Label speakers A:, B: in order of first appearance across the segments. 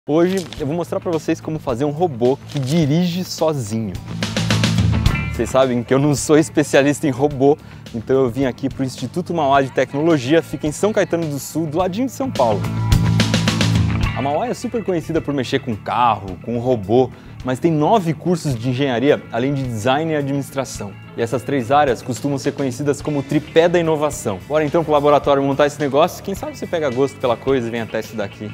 A: Hoje eu vou mostrar para vocês como fazer um robô que dirige sozinho. Vocês sabem que eu não sou especialista em robô, então eu vim aqui para o Instituto Mauá de Tecnologia, fica em São Caetano do Sul, do ladinho de São Paulo. A Mauá é super conhecida por mexer com carro, com robô, mas tem 9 cursos de engenharia, além de design e administração. E essas 3 áreas costumam ser conhecidas como o tripé da inovação. Bora então para o laboratório montar esse negócio, quem sabe você pega gosto pela coisa e vem até estudar aqui.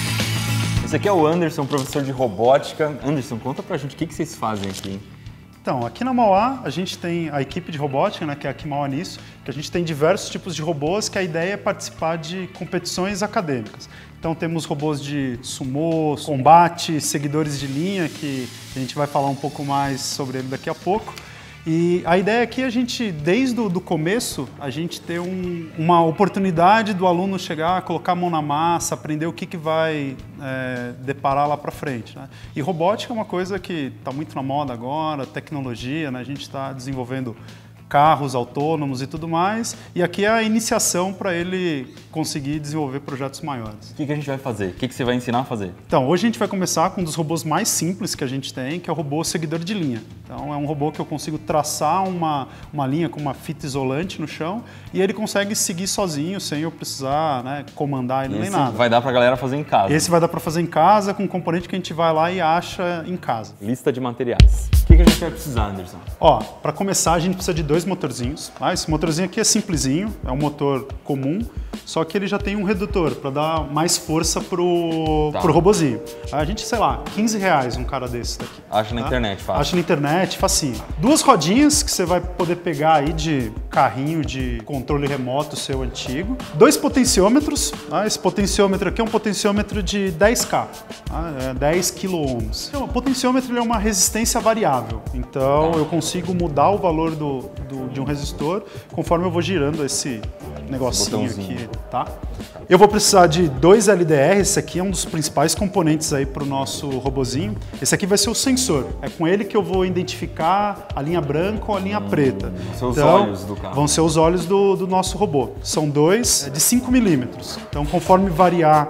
A: Esse aqui é o Anderson, professor de robótica. Anderson, conta pra gente o que vocês fazem aqui, hein?
B: Então, aqui na Mauá a gente tem a equipe de robótica, né, que é aqui Mauá Nisso, que a gente tem diversos tipos de robôs, que a ideia é participar de competições acadêmicas. Então temos robôs de sumô, combate, seguidores de linha, que a gente vai falar um pouco mais sobre ele daqui a pouco. E a ideia aqui é a gente, desde o começo, a gente ter uma oportunidade do aluno chegar, colocar a mão na massa, aprender o que vai deparar lá para frente, né? E robótica é uma coisa que está muito na moda agora, tecnologia, né? A gente está desenvolvendo carros autônomos e tudo mais, e aqui é a iniciação para ele conseguir desenvolver projetos maiores.
A: O que a gente vai fazer? O que você vai ensinar a fazer?
B: Então, hoje a gente vai começar com um dos robôs mais simples que a gente tem, que é o robô seguidor de linha. Então, é um robô que eu consigo traçar uma linha com uma fita isolante no chão e ele consegue seguir sozinho, sem eu precisar, né, comandar ele nem nada.
A: Esse vai dar para a galera fazer em casa?
B: Esse vai dar para fazer em casa, com um componente que a gente vai lá e acha em casa.
A: Lista de materiais. O que a gente vai precisar, Anderson?
B: Ó, para começar a gente precisa de 2 motorzinhos. Esse motorzinho aqui é simplesinho, é um motor comum, só que ele já tem um redutor para dar mais força pro robozinho. A gente, sei lá, R$15 um cara desse daqui.
A: Acha na internet, fácil.
B: Acha na internet, facinho. 2 rodinhas que você vai poder pegar aí de carrinho de controle remoto seu antigo. 2 potenciômetros. Esse potenciômetro aqui é um potenciômetro de 10K, 10 kΩ. Então, o potenciômetro ele é uma resistência variável. Então eu consigo mudar o valor de um resistor conforme eu vou girando esse negocinho aqui, tá? Eu vou precisar de 2 LDR, esse aqui é um dos principais componentes aí para o nosso robozinho. Esse aqui vai ser o sensor, é com ele que eu vou identificar a linha branca ou a linha preta.
A: Vão ser os olhos do carro.
B: Vão ser os olhos do nosso robô. São 2 de 5 milímetros. Então, conforme variar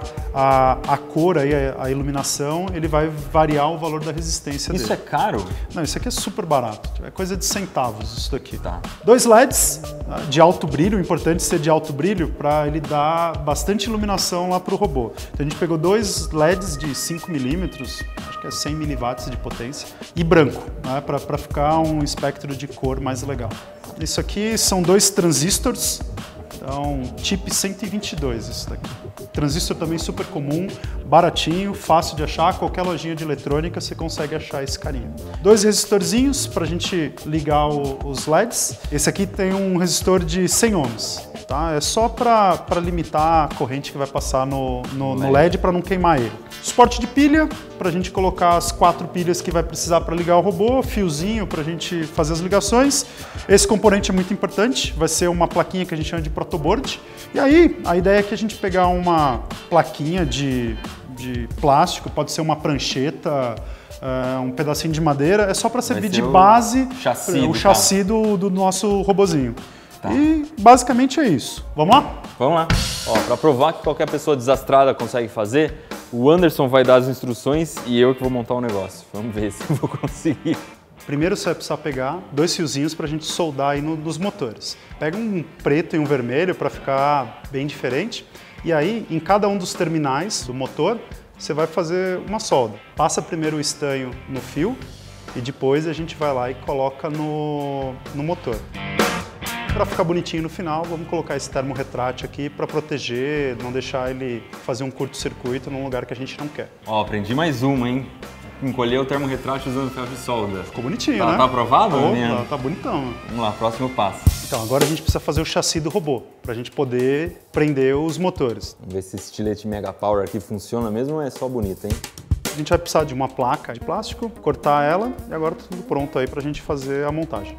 B: a cor, aí, a iluminação, ele vai variar o valor da resistência dele.
A: Isso é caro?
B: Não, isso aqui é super barato. É coisa de centavos isso daqui.
A: Tá.
B: 2 LEDs de alto brilho, o importante é ser de alto brilho para ele dar bastante iluminação lá para o robô. Então a gente pegou 2 LEDs de 5 milímetros, acho que é 100 miliwatts de potência, e branco, né, para ficar um espectro de cor mais legal. Isso aqui são 2 transistores, então chip 122 isso daqui. Transistor também super comum, baratinho, fácil de achar, qualquer lojinha de eletrônica você consegue achar esse carinha. 2 resistorzinhos para a gente ligar os LEDs. Esse aqui tem um resistor de 100 ohms. Tá? É só para limitar a corrente que vai passar no LED para não queimar ele. Suporte de pilha, para a gente colocar as 4 pilhas que vai precisar para ligar o robô, fiozinho para a gente fazer as ligações. Esse componente é muito importante, vai ser uma plaquinha que a gente chama de protoboard. E aí, a ideia é que a gente pegar uma plaquinha de plástico, pode ser uma prancheta, um pedacinho de madeira, é só para servir de base o chassi do nosso robozinho. Tá. E basicamente é isso. Vamos lá?
A: Vamos lá. Para provar que qualquer pessoa desastrada consegue fazer, o Anderson vai dar as instruções e eu que vou montar o negócio. Vamos ver se eu vou conseguir.
B: Primeiro você vai precisar pegar 2 fiozinhos para a gente soldar aí nos motores. Pega um preto e um vermelho para ficar bem diferente. E aí, em cada um dos terminais do motor, você vai fazer uma solda. Passa primeiro o estanho no fio e depois a gente vai lá e coloca no motor. Para ficar bonitinho no final, vamos colocar esse termo retrátil aqui para proteger, não deixar ele fazer um curto-circuito num lugar que a gente não quer.
A: Aprendi mais uma, hein? Encolher o termo retrátil usando ferro de solda.
B: Ficou bonitinho, né?
A: Tá aprovado?
B: Tá bonitão.
A: Vamos lá, próximo passo.
B: Então, agora a gente precisa fazer o chassi do robô, para a gente poder prender os motores.
A: Vamos ver se esse estilete Mega Power aqui funciona mesmo ou é só bonito, hein?
B: A gente vai precisar de uma placa de plástico, cortar ela e agora tá tudo pronto aí para a gente fazer a montagem.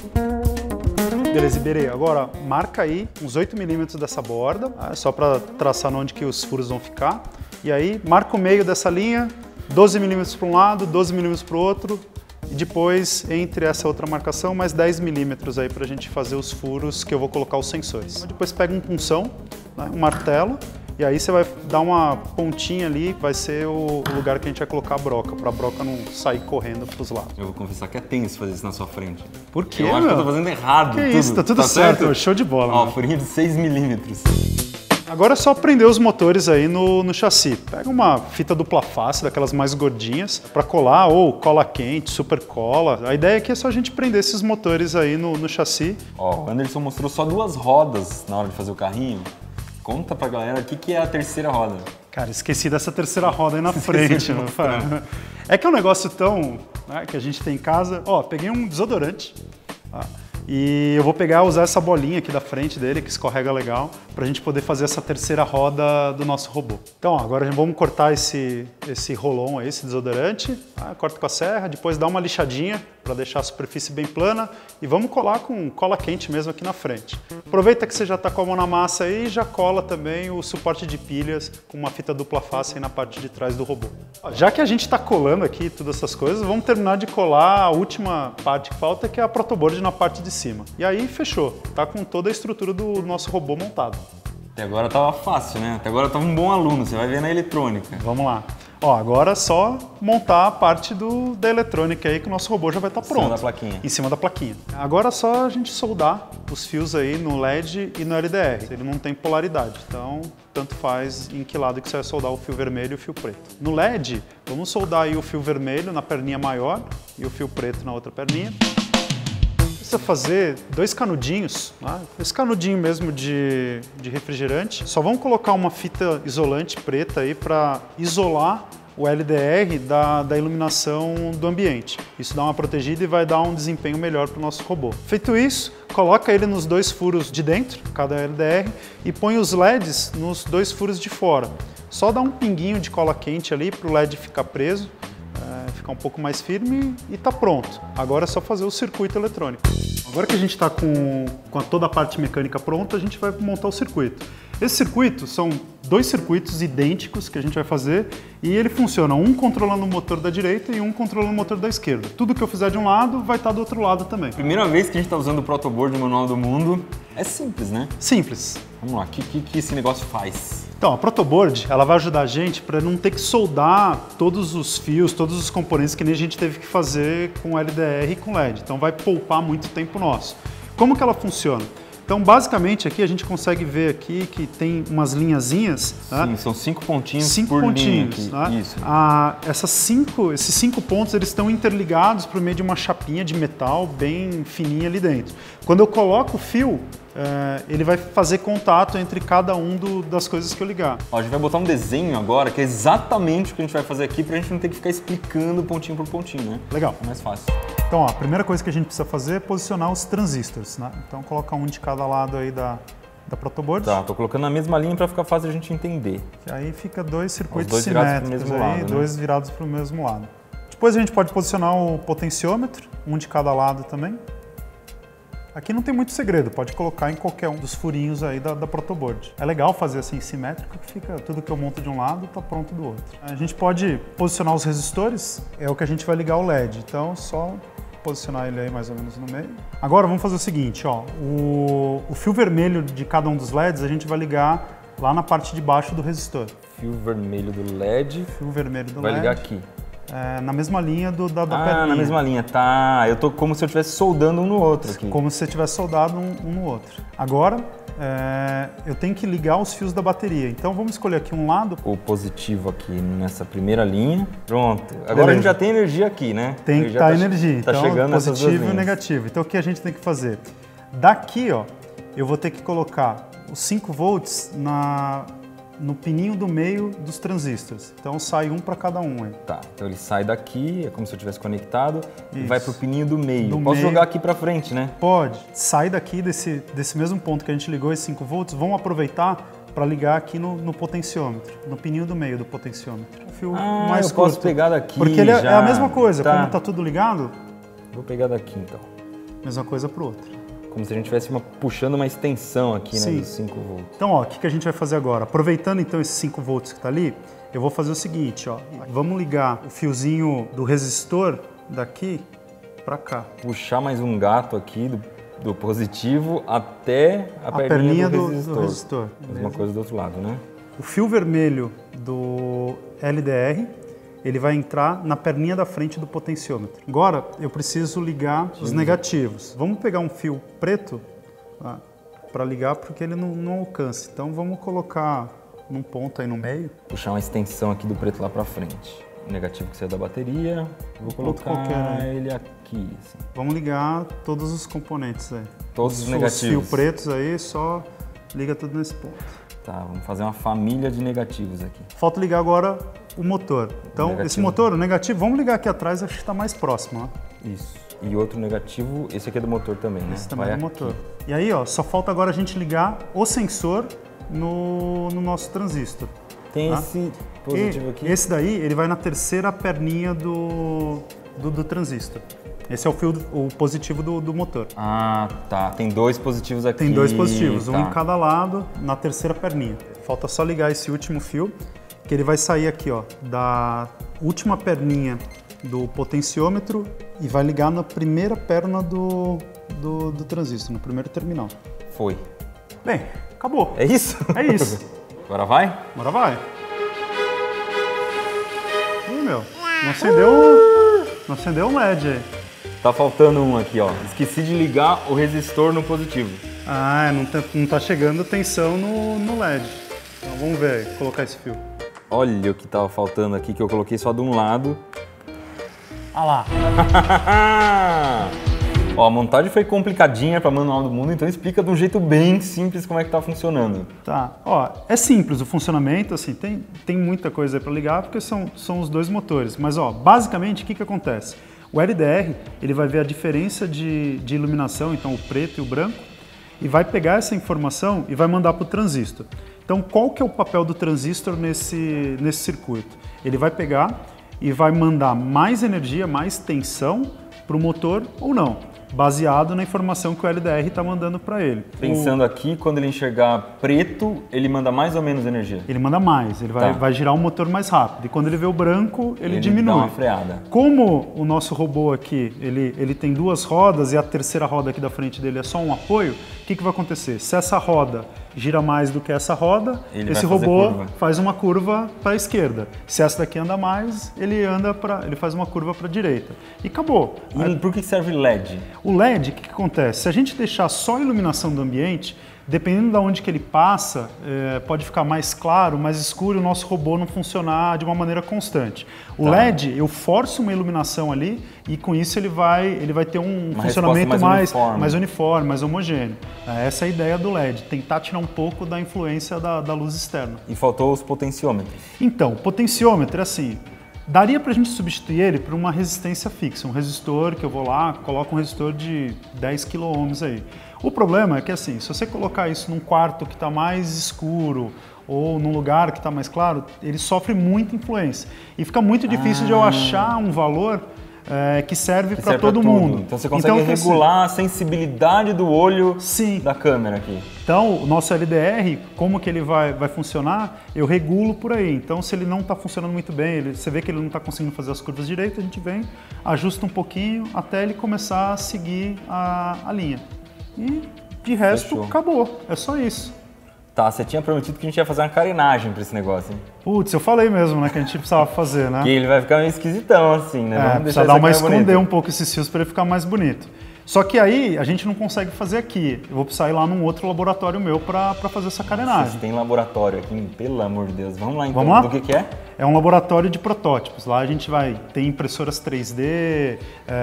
B: Beleza, Iberê, agora marca aí uns 8 milímetros dessa borda, só para traçar onde que os furos vão ficar. E aí marca o meio dessa linha, 12 milímetros para um lado, 12 milímetros para o outro, e depois, entre essa outra marcação, mais 10 milímetros aí para a gente fazer os furos que eu vou colocar os sensores. Depois pega um punção, né, um martelo, e aí você vai dar uma pontinha ali, vai ser o lugar que a gente vai colocar a broca, para a broca não sair correndo para os lados.
A: Eu vou confessar que é tenso fazer isso na sua frente.
B: Por quê,
A: Eu acho que eu tô fazendo errado.
B: Que isso, tá tudo certo, show de bola.
A: Ó, furinho de 6 milímetros.
B: Agora é só prender os motores aí no chassi. Pega uma fita dupla face, daquelas mais gordinhas, para colar, ou cola quente, super cola. A ideia aqui é só a gente prender esses motores aí no chassi.
A: Ó, o Anderson mostrou só 2 rodas na hora de fazer o carrinho. Conta pra galera o que é a terceira roda.
B: Cara, esqueci dessa terceira roda aí na frente. É que é um negócio tão, né, que a gente tem em casa. Ó, peguei um desodorante. Tá? E eu vou usar essa bolinha aqui da frente dele, que escorrega legal, para a gente poder fazer essa terceira roda do nosso robô. Então, ó, agora vamos cortar esse rolon aí, esse desodorante. Corta com a serra, depois dá uma lixadinha para deixar a superfície bem plana e vamos colar com cola quente mesmo aqui na frente. Aproveita que você já está com a mão na massa aí e já cola também o suporte de pilhas com uma fita dupla face aí na parte de trás do robô. Ó, já que a gente está colando aqui todas essas coisas, vamos terminar de colar a última parte que falta, que é a protoboard na parte de cima. E aí fechou, tá com toda a estrutura do nosso robô montado.
A: Até agora tava fácil, né? Até agora tava um bom aluno, você vai ver na eletrônica.
B: Vamos lá. Ó, agora é só montar a parte da eletrônica aí que o nosso robô já vai estar pronto.
A: Em cima da plaquinha.
B: Em cima da plaquinha. Agora é só a gente soldar os fios aí no LED e no LDR. Ele não tem polaridade, então tanto faz em que lado que você vai soldar o fio vermelho e o fio preto. No LED, vamos soldar aí o fio vermelho na perninha maior e o fio preto na outra perninha. Precisa fazer 2 canudinhos, né? Esse canudinho mesmo de refrigerante. Só vamos colocar uma fita isolante preta aí para isolar o LDR da iluminação do ambiente. Isso dá uma protegida e vai dar um desempenho melhor para o nosso robô. Feito isso, coloca ele nos 2 furos de dentro, cada LDR, e põe os LEDs nos 2 furos de fora. Só dá um pinguinho de cola quente ali para o LED ficar preso, ficar um pouco mais firme e tá pronto. Agora é só fazer o circuito eletrônico. Agora que a gente está com toda a parte mecânica pronta, a gente vai montar o circuito. Esse circuito são 2 circuitos idênticos que a gente vai fazer e ele funciona um controlando o motor da direita e um controlando o motor da esquerda. Tudo que eu fizer de um lado vai estar do outro lado também.
A: Primeira vez que a gente está usando o protoboard no Manual do Mundo, é simples, né?
B: Simples.
A: Vamos lá, o que esse negócio faz?
B: Então, a protoboard, ela vai ajudar a gente para não ter que soldar todos os fios, todos os componentes que nem a gente teve que fazer com LDR e com LED. Então, vai poupar muito tempo nosso. Como que ela funciona? Então, basicamente, aqui a gente consegue ver aqui que tem umas linhazinhas.
A: Sim, tá? São 5 pontinhos
B: 5
A: por
B: pontinhos,
A: linha aqui.
B: Tá? Isso. Esses 5 pontos, eles estão interligados por meio de uma chapinha de metal bem fininha ali dentro. Quando eu coloco o fio, ele vai fazer contato entre cada das coisas que eu ligar.
A: Ó, a gente vai botar um desenho agora, que é exatamente o que a gente vai fazer aqui, pra gente não ter que ficar explicando pontinho por pontinho, né?
B: Legal.
A: É mais fácil.
B: Então, ó, a primeira coisa que a gente precisa fazer é posicionar os transistores, né? Então, colocar um de cada lado aí da protoboard.
A: Tá, tô colocando na mesma linha para ficar fácil a gente entender.
B: Que aí fica 2 circuitos
A: dois
B: simétricos
A: virados pro mesmo
B: aí,
A: lado,
B: 2 virados para o mesmo lado. Depois a gente pode posicionar o potenciômetro, um de cada lado também. Aqui não tem muito segredo, pode colocar em qualquer um dos furinhos aí da protoboard. É legal fazer assim simétrico, que fica tudo que eu monto de um lado tá pronto do outro. A gente pode posicionar os resistores, é o que a gente vai ligar o LED, então só posicionar ele aí mais ou menos no meio. Agora vamos fazer o seguinte, ó, o fio vermelho de cada um dos LEDs a gente vai ligar lá na parte de baixo do resistor.
A: Fio vermelho do LED.
B: Fio vermelho do LED.
A: Vai ligar aqui.
B: Na mesma linha da perninha.
A: Na mesma linha, tá. Eu tô como se eu estivesse soldando um no outro aqui.
B: Como se você tivesse soldado um no outro. Agora, eu tenho que ligar os fios da bateria. Então vamos escolher aqui um lado.
A: O positivo aqui nessa primeira linha. Pronto. Agora a gente já tem energia aqui, né?
B: Tem que estar energia.
A: Tá
B: então,
A: chegando
B: positivo e negativo. Então o que a gente tem que fazer? Daqui, ó, eu vou ter que colocar os 5 volts no pininho do meio dos transistores. Então sai um para cada um. Aí.
A: Tá, então ele sai daqui, é como se eu tivesse conectado, e vai pro pininho do meio.
B: Do
A: Posso
B: meio.
A: jogar aqui para frente, né?
B: Pode. Sai daqui desse mesmo ponto que a gente ligou, esses 5 volts, vamos aproveitar para ligar aqui no potenciômetro, no pininho do meio do potenciômetro. O fio mais
A: eu
B: curto.
A: Posso pegar daqui.
B: Porque ele
A: já.
B: É a mesma coisa,
A: tá.
B: Como tá tudo ligado.
A: Vou pegar daqui então.
B: Mesma coisa pro outro.
A: Como se a gente estivesse puxando uma extensão aqui,
B: Sim.
A: né, dos 5 volts.
B: Então, ó, o que a gente vai fazer agora? Aproveitando então esses 5 volts que tá ali, eu vou fazer o seguinte, ó. Vamos ligar o fiozinho do resistor daqui para cá.
A: Puxar mais um gato aqui do positivo até a perninha do resistor.
B: resistor.
A: Mesma coisa do outro lado, né?
B: O fio vermelho do LDR, ele vai entrar na perninha da frente do potenciômetro. Agora eu preciso ligar os negativos. Vamos pegar um fio preto para ligar porque ele não alcança. Então vamos colocar num ponto aí no meio.
A: Puxar uma extensão aqui do preto lá para frente. O negativo que saiu da bateria, vou colocar ele aqui. Assim.
B: Vamos ligar todos os componentes aí.
A: Todos os negativos.
B: Os fios pretos aí, só liga tudo nesse ponto.
A: Tá, vamos fazer uma família de negativos aqui.
B: Falta ligar agora o motor. Então, esse motor, o negativo, vamos ligar aqui atrás, acho que está mais próximo. Ó.
A: Isso. E outro negativo, esse aqui é do motor também, né?
B: Esse também é do motor. E aí, ó, só falta agora a gente ligar o sensor no nosso transistor.
A: Tem esse positivo aqui.
B: Esse daí, ele vai na terceira perninha do transistor. Esse é o positivo do motor.
A: Ah, tá. Tem dois positivos aqui.
B: Tem dois positivos, um em cada lado, na terceira perninha. Falta só ligar esse último fio, que ele vai sair aqui, ó, da última perninha do potenciômetro e vai ligar na primeira perna do transistor, no primeiro terminal.
A: Foi.
B: Bem, acabou.
A: É isso?
B: É isso.
A: Agora vai?
B: Agora vai. Ih, meu, não acendeu um LED aí.
A: Tá faltando um aqui, ó. Esqueci de ligar o resistor no positivo.
B: Ah, não tá chegando tensão no LED. Então vamos ver aí, colocar esse fio.
A: Olha o que tava faltando aqui, que eu coloquei só de um lado.
B: Ah lá.
A: Ó, a montagem foi complicadinha para manual do mundo, então explica de um jeito bem simples como é que tá funcionando.
B: Tá, ó, é simples o funcionamento, assim, tem muita coisa aí para ligar porque são os dois motores. Mas, ó, basicamente, o que acontece? O LDR, ele vai ver a diferença de iluminação, então o preto e o branco, e vai pegar essa informação e vai mandar para o transistor. Então, qual que é o papel do transistor nesse circuito? Ele vai pegar e vai mandar mais energia, mais tensão para o motor ou não, baseado na informação que o LDR está mandando para ele.
A: Pensando aqui, quando ele enxergar preto, ele manda mais ou menos energia?
B: Ele manda mais, ele vai girar o motor mais rápido. E quando ele vê o branco, ele diminui.
A: Dá uma freada.
B: Como o nosso robô aqui, ele tem duas rodas e a terceira roda aqui da frente dele é só um apoio, o que vai acontecer? Se essa roda gira mais do que essa roda, esse robô faz uma curva para a esquerda. Se essa daqui anda mais, ele faz uma curva para a direita. E acabou.
A: E por que serve LED?
B: O LED, o que acontece? Se a gente deixar só a iluminação do ambiente, dependendo de onde que ele passa, pode ficar mais claro, mais escuro e o nosso robô não funcionar de uma maneira constante. O LED, eu forço uma iluminação ali e com isso ele vai ter um funcionamento mais uniforme, mais homogêneo. Essa é a ideia do LED, tentar tirar um pouco da influência da luz externa.
A: E faltou os potenciômetros.
B: Então, o potenciômetro é assim, daria para a gente substituir ele por uma resistência fixa, um resistor que eu vou lá, coloco um resistor de 10 kΩ aí. O problema é que assim, se você colocar isso num quarto que está mais escuro ou num lugar que está mais claro, ele sofre muita influência. E fica muito difícil de eu achar um valor que serve para todo mundo.
A: Então você consegue regular a sensibilidade do olho da câmera aqui.
B: Então o nosso LDR, como que ele vai funcionar, eu regulo por aí. Então se ele não está funcionando muito bem, você vê que ele não está conseguindo fazer as curvas direito, a gente vem, ajusta um pouquinho até ele começar a seguir a linha. E de resto, acabou. É só isso.
A: Tá, você tinha prometido que a gente ia fazer uma carenagem pra esse negócio, hein?
B: Putz, eu falei mesmo, né, que a gente precisava fazer, né?
A: Que ele vai ficar meio esquisitão, assim, né? Vamos
B: precisa dar uma esconder um pouco esses fios para ele ficar mais bonito. Só que aí a gente não consegue fazer aqui. Eu vou precisar ir lá num outro laboratório meu para fazer essa carenagem.
A: Vocês têm laboratório aqui, pelo amor de Deus. Vamos lá então.
B: Vamos lá?
A: Do que é?
B: É um laboratório de protótipos. Lá a gente vai ter impressoras 3D.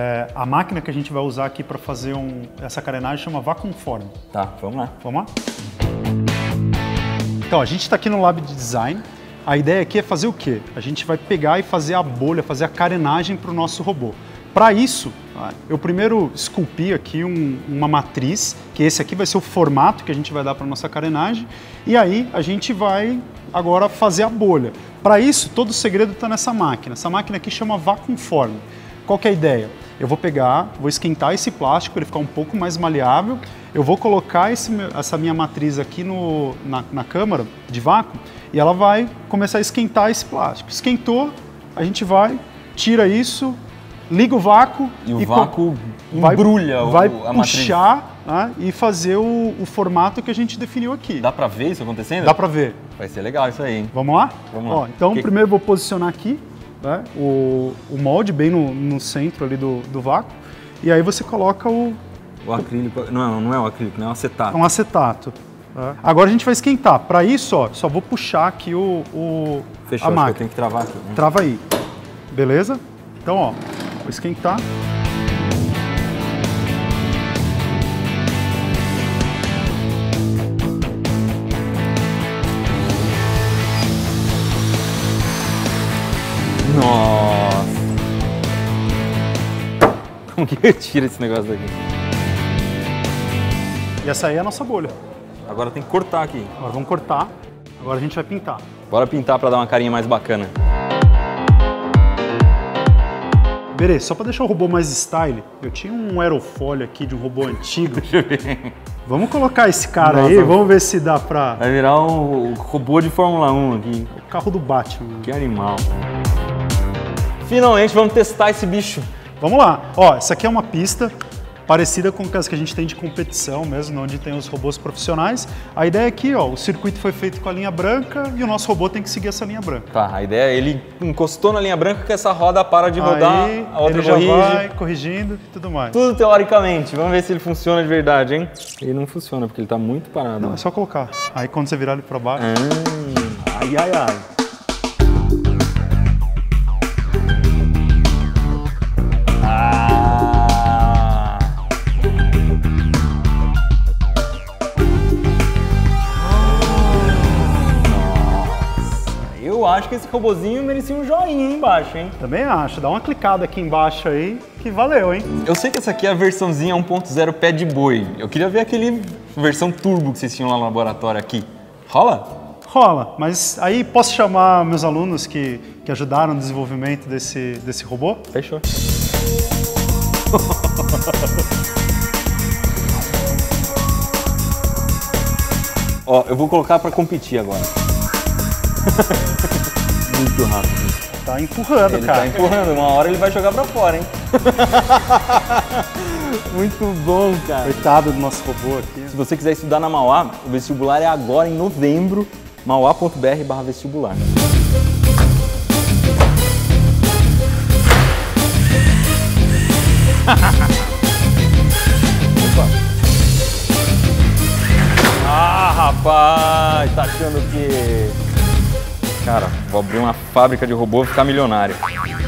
B: A máquina que a gente vai usar aqui para fazer essa carenagem chama Vacuum Form.
A: Tá, vamos lá.
B: Vamos lá? Então, a gente está aqui no Lab de Design. A ideia aqui é fazer o quê? A gente vai pegar e fazer a bolha, fazer a carenagem para o nosso robô. Para isso, eu primeiro esculpi aqui uma matriz, que esse aqui vai ser o formato que a gente vai dar para a nossa carenagem, e aí a gente vai agora fazer a bolha. Para isso, todo o segredo está nessa máquina. Essa máquina aqui chama Vacuum Form. Qual que é a ideia? Eu vou pegar, vou esquentar esse plástico, ele ficar um pouco mais maleável, eu vou colocar essa minha matriz aqui na câmara de vácuo e ela vai começar a esquentar esse plástico. Esquentou, a gente tira isso, liga o vácuo
A: e o vácuo embrulha
B: vai
A: a
B: puxar né, e fazer o formato que a gente definiu aqui.
A: Dá pra ver isso acontecendo?
B: Dá pra ver.
A: Vai ser legal isso aí, hein?
B: Vamos lá?
A: Vamos lá.
B: Ó, então, primeiro eu vou posicionar aqui, né, o molde bem no centro ali do vácuo. E aí você coloca o
A: acrílico. Não é o acrílico, não é o acetato.
B: É um acetato. Tá? Agora a gente vai esquentar. Para isso, ó, só vou puxar aqui
A: Fechou,
B: a máquina.
A: eu tenho que travar aqui. Né?
B: Trava aí. Beleza? Então, ó, vou esquentar.
A: Nossa! Como que eu tiro esse negócio daqui?
B: E essa aí é a nossa bolha.
A: Agora tem que cortar aqui.
B: Agora vamos cortar. Agora a gente vai pintar.
A: Bora pintar para dar uma carinha mais bacana.
B: Berê, só para deixar o robô mais style, eu tinha um aerofólio aqui de um robô antigo.
A: Deixa eu ver.
B: Vamos colocar esse cara
A: Nossa.
B: aí, vamos ver se dá pra...
A: Vai virar um robô de Fórmula 1 aqui.
B: O carro do Batman.
A: Que animal. Finalmente vamos testar esse bicho.
B: Vamos lá. Ó, essa aqui é uma pista parecida com as que a gente tem de competição mesmo, onde tem os robôs profissionais. A ideia aqui, ó, o circuito foi feito com a linha branca e o nosso robô tem que seguir essa linha branca.
A: Tá, a ideia é ele encostou na linha branca que essa roda para de rodar,
B: Aí,
A: a outra
B: ele já
A: corrige.
B: vai corrigindo e tudo mais.
A: Tudo teoricamente. Vamos ver se ele funciona de verdade, hein? Ele não funciona porque ele tá muito parado.
B: Não, é só colocar. Aí quando você virar ele para baixo...
A: Ai, ai, ai. Eu acho que esse robozinho merecia um joinha aí embaixo, hein?
B: Também acho. Dá uma clicada aqui embaixo aí que valeu, hein?
A: Eu sei que essa aqui é a versãozinha 1.0 pé de boi. Eu queria ver aquele versão turbo que vocês tinham lá no laboratório aqui. Rola?
B: Rola, mas aí posso chamar meus alunos que ajudaram no desenvolvimento desse robô?
A: Fechou. Ó, eu vou colocar pra competir agora. Muito rápido.
B: Tá empurrando,
A: Ele
B: cara.
A: tá empurrando, uma hora ele vai jogar pra fora, hein? Muito bom, cara.
B: Coitado do nosso robô aqui.
A: Se você quiser estudar na Mauá, o vestibular é agora em novembro, mauá.br/vestibular. Ah, rapaz, tá achando que... Cara, vou abrir uma fábrica de robô e ficar milionário.